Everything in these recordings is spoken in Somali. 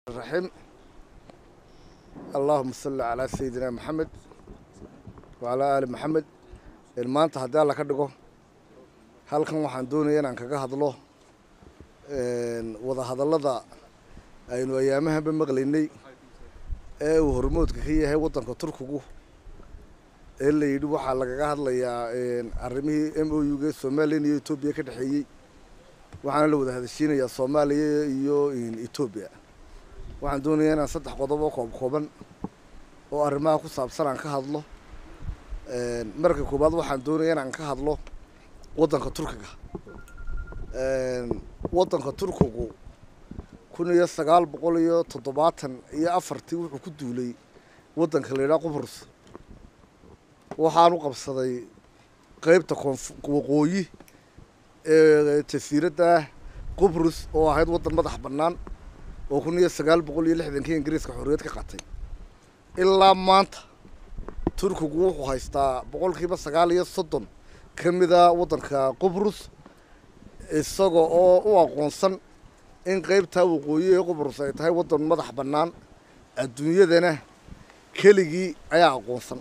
الرحيم. اللهم صل على سيدنا محمد وعلى آل محمد. maanta haddii alla ka dhigo halkan waxaan doonayaa inaan kaga hadlo wada hadallada aynu ayaamahanba maqlaynay ee uu hormoodka ka yahay waddanka Turkigu ee la yidhi waxaa lagaga hadlayaa arrimihii MOU-ga Soomaaliya iyo Itoobiya ka dhaxeeyay waxaana la wada hadashiinayaa Soomaaliya iyo Itoobiya. waxaan doonayaa inaan saddex qodob oo kooban oo arrimaha ku saabsan aan ka hadlo. marka koobaad waxaan doonayaa inaan ka hadlo waddanka Turkiga. waddanka Turkigu 1974 wuxuu ku duulay waddanka la yiraahdo Qubrus. waxaan u qabsaday qaybta waqooyi ee jasiiradda Qubrus oo ahayd waddan madax bannaan oo 1960 Ingiriiska xorriyad ka qaatay. ilaa maanta Turkigu wuxuu haystaa 930 ka mid ah waddanka Qubrus isagoo oo u aqoonsan in qaybta waqooyi ee Qubrus ay tahay waddan madax bannaan adduunyadana keligii ayaa aqoonsan.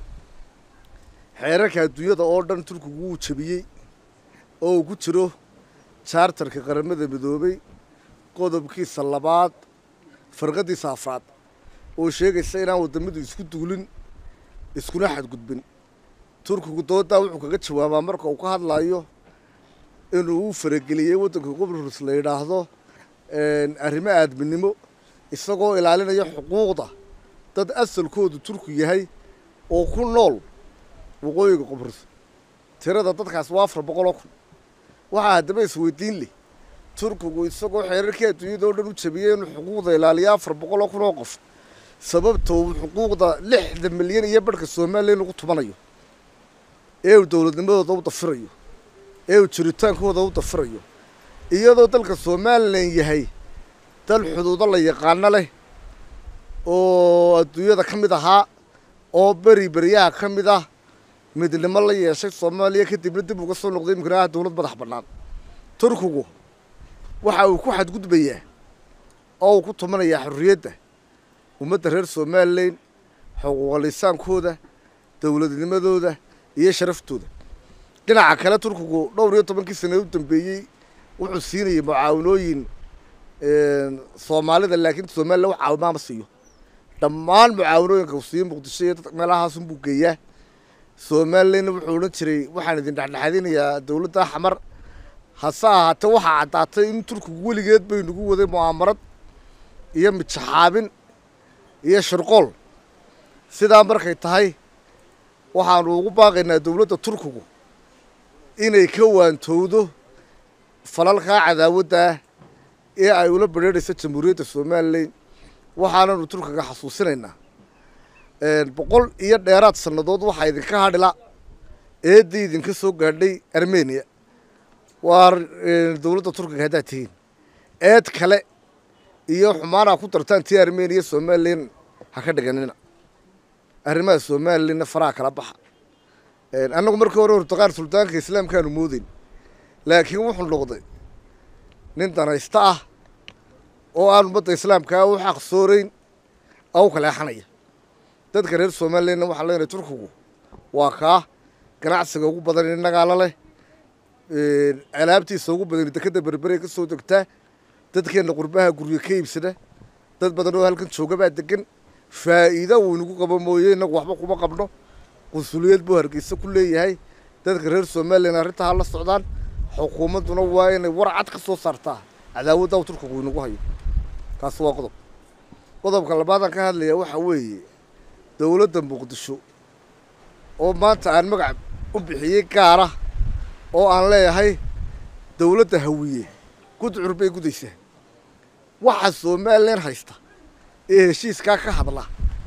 xeerarka adduunyada oo dhan Turkigu wuu jabiyey oo uu ku jiro charterka qaramada midoobay qodobkiisa labaad farqadiisa afraad oo sheegaysa inaan wadamadu isku duulin iskuna xadgudbin. Turkigu dooda wuxuu kaga jawaabaa marka uu ka hadlayo inuu farageliyay waddanka Qubrus la yiraahdo arrimo aadminimo isagoo ilaalinaya xuquuqda dad asalkoodu Turku yahay oo ku nool waqooyiga Qubrus. tirada dadkaas waa 400,000. waxaa haddaba isweydiin leh Turkigu isagoo xeerarkii adduunyada oo dhan u jabiyay inuu xuquuqda ilaaliyo 400,000 oo qof sababtoo xuquuqda 60 milyan iyo badhka Soomaaliya lagu tubanayo ee uu dawladnimadooda u dafirayo ee uu jiritaankooda u dafirayo iyadoo dalka Soomaaliland yahay dal xuduudo la yaqaan leh oo adduunyada ka mid ahaa oo bariyaha ka mid ah midnimo la yeeshay Soomaaliya kadibna dib uga soo noqday imkanaha dawlad madax bannaan. Turkigu waxa uu ku xadgudbayaa oo uu ku tumanayaa xorriyadda ummadda reer Soomaaliland xuquuqul insaankooda dawladnimadooda iyo sharaftooda. dhinaca kale Turkigu dhowr iyo 10 sano u dambeeyay wuxuu siinayay mucaawinooyin Soomaalida laakiin Soomaaliya wax caawimo ma siiyo. dhammaan mucaawinooyinka uu siiyo Muqdisho iyo meelahaas uu geeyaa. Soomaaliland wuxuu oran jiray waxaan idin dhexdhexaadinayaa dawladda xamar hase ahaatee waxaa caddaatay in Turkigu weligeed bay nagu waday mu'aamarad iyo mijaxaabin iyo shirqool. sidaa markay tahay waxaanu ugu baaqaynaa dawladda Turkigu inay ka waantowdo falalka cadaawadda ee ay ula badheerayso jamhuuriyadda Soomaaliland. waxaananu Turkiga xasuusinaynaa 100 iyo dheeraad sannadood waxaa idinka hadhila eedii idinka soo gaadhay Armenia. waa dawladda Turkiga haddaad tihiin eed kale iyo xumaana ku dartaan tii Armenia Soomaaliland ha ka dhiganina. arrimaha Soomaaliland faraha kala baxa. annagu markii hore Urtaqaan sultaanka islaamkaanu moodayn laakiin wuxuu noqday nin danaysta ah oo aan ummadda islaamka u xaq soorayn oo kala xanaya. dadka reer Soomaaliland waxa leenahay Turkigu waa ka ganacsiga ugu badan inaga la leh alaabtiisa ugu badan dekada berbere ka soo degtaa dadkeena qurbaha guriga ka iibsada dad badan oo halkan jooga baa degan faa'iido uu nagu qabo mooyee inagu waxba kuma qabno. qunsuliyad buu Hargeysa ku leeyahay. dadka reer Soomaaliland arrinta la socdaan xukuumaduna waa inay warcad ka soo saartaa cadaawadda uu Turkigu inagu hayo. kaas waa qodobka labaad aan ka hadlayaa waxa weeye dawladda Muqdisho oo maanta aan magac u bixiyay gaar ah oo aan leeyahay dawladda Hawiye gudcur bay gudaysaa. waxa Soomaaliland haysta ee heshiiska ka hadla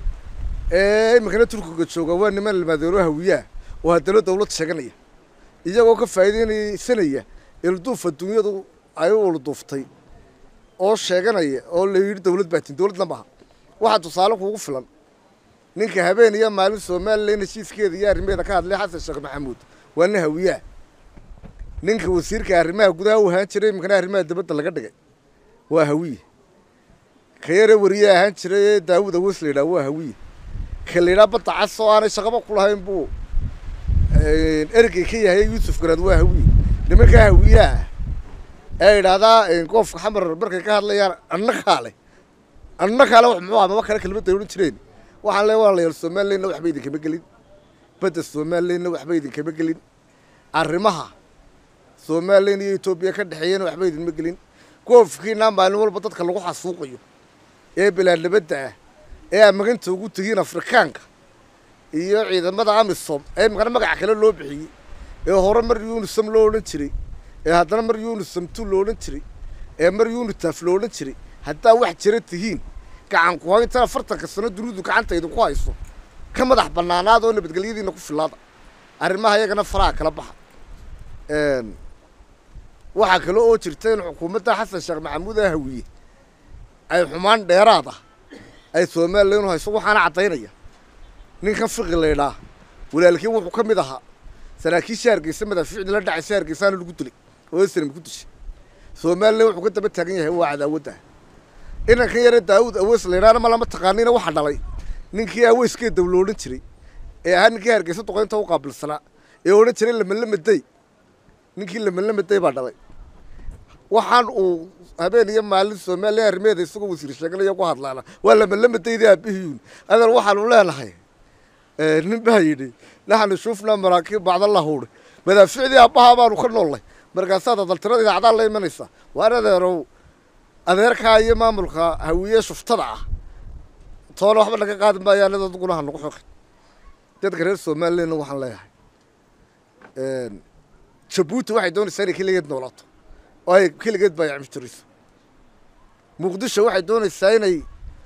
ee imkana Turkiga jooga waa niman ilmaadeero Hawiye oo haddana dawlad sheeganaya iyagoo ka faa'iideysanaya ilduufa dunyadu ay u duuftay oo sheeganaya oo la yiri dawlad baatin dawladna maaha. waxa tusaale kuugu filan ninka habeen iyo maalin Soomaaliland heshiiskeeda iyo arrimeeda ka hadlay Xasan Sheekh Maxamuud waa nin Hawiye. ninka wasiirka arrimaha gudaha u ahaan jiray imkana arrimaha dibadda laga dhigay waa Hawiye. خير وريا هنشري داود وصل إلى هوي خلينا بتعصوا أنا شغبة كلها ينبو إركي كي هي يوسف قرد هوي لما كهوية هذا نقف حمر بركة كهذا يا النخالة وحموها ما كان كلمة يقولون ترين وحلا والله الصومال لنا وحبيدي كبقلين بد الصومال لنا وحبيدي كبقلين الرمها صومال لنا يوتوبيا كدحيين وحبيدي المقلين كوف كينا مالو البطاط كلو حسوقيو إيه بلاد بدعه إيه ما كنت وجود تجينا أفريقيانك إيه إذا ما دعم الصوم إيه ما كان ما قاعد كلا لو بحي إيه هورا مريون السم لو نشري إيه هذا مريون السم تول لو نشري إيه مريون التاف لو نشري حتى واحد شريت تهين كعن كوين ترى فرتك السنة درود وكعن تيدو كويسو كم ضح بنانا دون بتقليدي نقول في اللاطة أرمها هي كنا فراك لبحر واحد كلو أوتشرتين حكومتها حسن الشيخ محمود هوية أي حمان ديرادة أي سومال لينو هاي سووا حنا عطينية نين فقه لينا ولا لكن وحكم ذها سناكي شارك يسمى ذا فعل لا داعي شارك سان اللي قلت لي هو السلم قلتش سومال لينو حكمت بتاعي هو عداوته إن خير داود أوصل لنا أنا ما لما تقانينا واحد علي نين كي أويس كي دولون تشري إيه هن كي هرجس تقولين تو قبل السنة يقولون تشري لما الدي نين كي لما الدي بعد علي waxaan habeen iyo maalin Soomaaliya armeed isugu wasiir shaqada ku hadlaana wala lama teeday abihiyun adan waxaan u leenahay nin baa yiri laxan shufna maraakiib bacd Allah hoor madaaficdi abaha baan ku noolay markaasaad daltirada idaacada la imanaysa waaradeero adeerka iyo maamulka hawiye shuftada ah toona waxba laga qaadan baayaan dad gulaha nagu xoqay dadka reer Soomaaliyeed waxaan leeyahay Djibouti waxay doonaysaa kaligeed noolaato أي كل قد بيع مشتريس مقدسة واحد دون السايني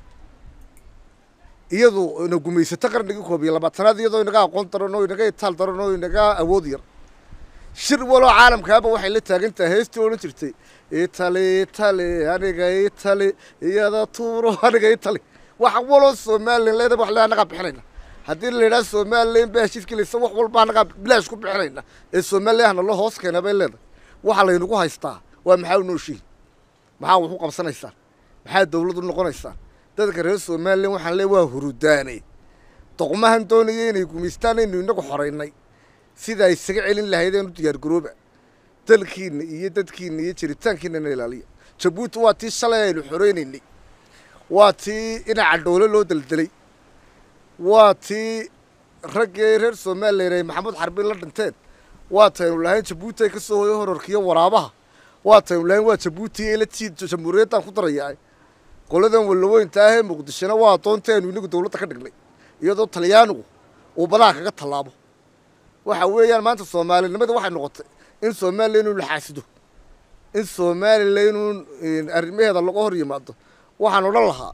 يدو نقوم يستقر نجيكوا بيلا بتراد يدو نجا قنطرنو نجا يتالطرنو نجا أودير شر ولا عالم كابا واحد اللي تاجنت هيستي ولا ترتي إيطالي أنا جاي إيطالي يدا تورو أنا جاي إيطالي واحد ولا الصومال اللي ده بحلا نجا بحرينا هدي اللي ناس الصومال اللي بيشيف كل يسوق والبان نجا بلاش كوب بحرينا الصومال اللي إحنا الله هوس كنا بيلنا وحلا ينقوها يستا ومحاول نوشي محاول حقوق بسنيسان محاول دولة النقونيسان تذكر رئيس المال وحن لي وهرداني طقمها انتونيين يكون يستاني انه ينقو حريني سيدا يسقعين لهيدين تيار جروب تلكين يتدكين يتشريتان كينا نيلاليا جبوت واتي الشلاي الحريني واتي إنا عالدولة لو دلدلي واتي رجي رئيس المال محمود حربي لدنتين واتي ولهين جبوتي كسو يهرركيا ورابها واتي ولهين واتجبوتي إلى تي جمهورية خطرة يعني كل ذا واللوين تاهم مقدسنا واتون تاني ونقول دولة تكدقلي يدو طليانو وبلاك كطلابه وحويا ما أنت الصومالي لماذا واحد نقطة إن الصومالي لينو الحاسدو إن الصومالي لينو أرمي هذا اللقهر يماده واحد نقولها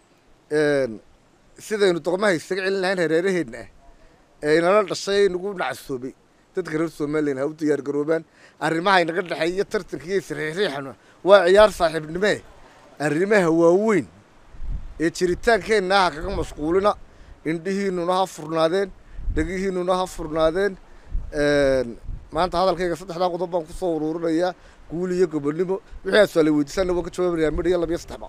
سيدا ينطقمها يستقعد لهين هريرهن إن أنا الشيء نقول نعسوبي تذكر الصوماليين هاو تيار جروبان الرماها نقدر حية ترتكيس ريحنا وعيار صاحب نماه الرماه هو وين يشريتان كين ناها كم مسؤولنا إنديه نوها فرنادين دقيه نوها فرنادين ما أنت هذا الكيك صدق هذا قطبا قصور وريا قولي يقبل نبو بحيث سالي ودسنا وقت شوي بريان يلا بيستحبط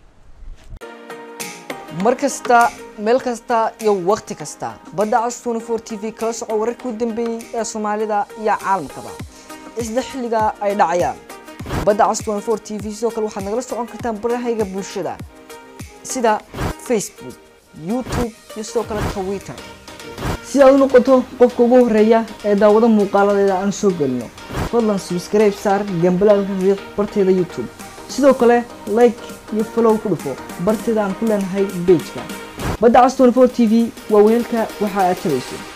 markasta meel kasta iyo waqti kasta badda cas 24 TV kala soco wararkii u dambeeyay ee Soomaalida iyo caalamkaba isla xilliga ay dhacayaan badda cas 24 TV sidoo kale waxaad nagala socon kartaan barahayga bulshada sida Facebook YouTube iyo sidoo kale Twitter si aad u noqoto qofka ugu horeeya ee daawada muuqaaladeeda aan soo galno fadlan subscribe saar gambalaalka riiq barteeda YouTube sidoo kale like iyo follow ku dhufo barteeda aan ku leenahay page-ka badda cas 24 TV waa weelka waxa aad tabayso